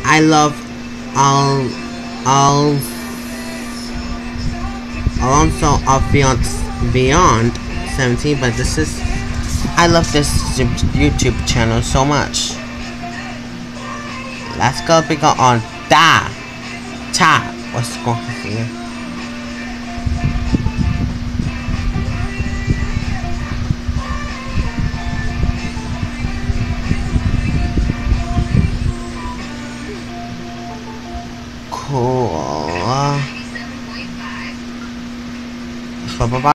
I love Al Alonso of Beyond 17, but this is I love this YouTube channel so much. Let's go pick up on Da Ta. What's going on here?